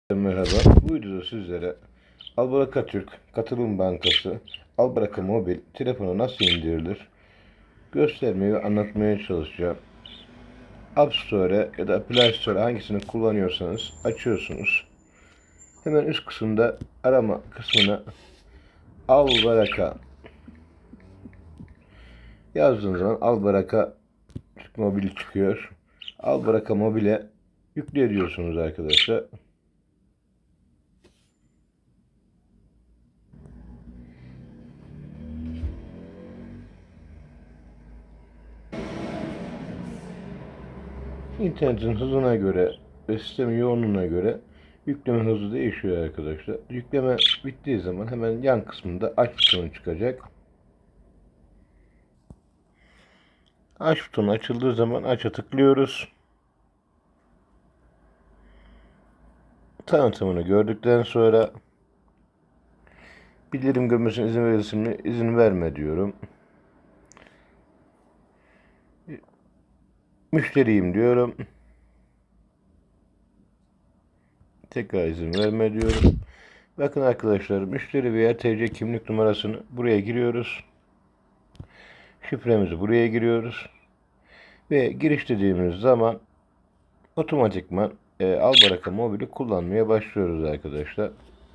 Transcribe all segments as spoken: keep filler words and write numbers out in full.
Merhaba, bu videoda sizlere Albaraka Türk Katılım Bankası Albaraka Mobil telefona nasıl indirilir göstermeye ve anlatmaya çalışacağım. App Store ya da Play Store hangisini kullanıyorsanız açıyorsunuz. Hemen üst kısımda arama kısmına Albaraka yazdığınız zaman Albaraka Türk Mobil çıkıyor. Albaraka Mobil'e yükle ediyorsunuz arkadaşlar. İnternetin hızına göre ve sistemin yoğunluğuna göre yükleme hızı değişiyor arkadaşlar. Yükleme bittiği zaman hemen yan kısmında aç butonu çıkacak. Aç butonu açıldığı zaman aç'a tıklıyoruz. Tanıtımını gördükten sonra bildirim görmesine izin verilsin mi? İzin verme diyorum. Müşteriyim diyorum. Tekrar izin verme diyorum. Bakın arkadaşlar, müşteri veya T C kimlik numarasını buraya giriyoruz. Şifremizi buraya giriyoruz. Ve giriş dediğimiz zaman otomatikman e, Albaraka Mobil'i kullanmaya başlıyoruz arkadaşlar.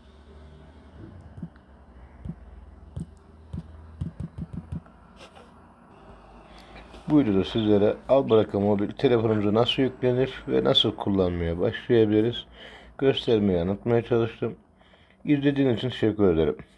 Bu videoda sizlere Albaraka Mobil telefonumuza nasıl yüklenir ve nasıl kullanmaya başlayabiliriz göstermeye, anlatmaya çalıştım. İzlediğiniz için teşekkür ederim.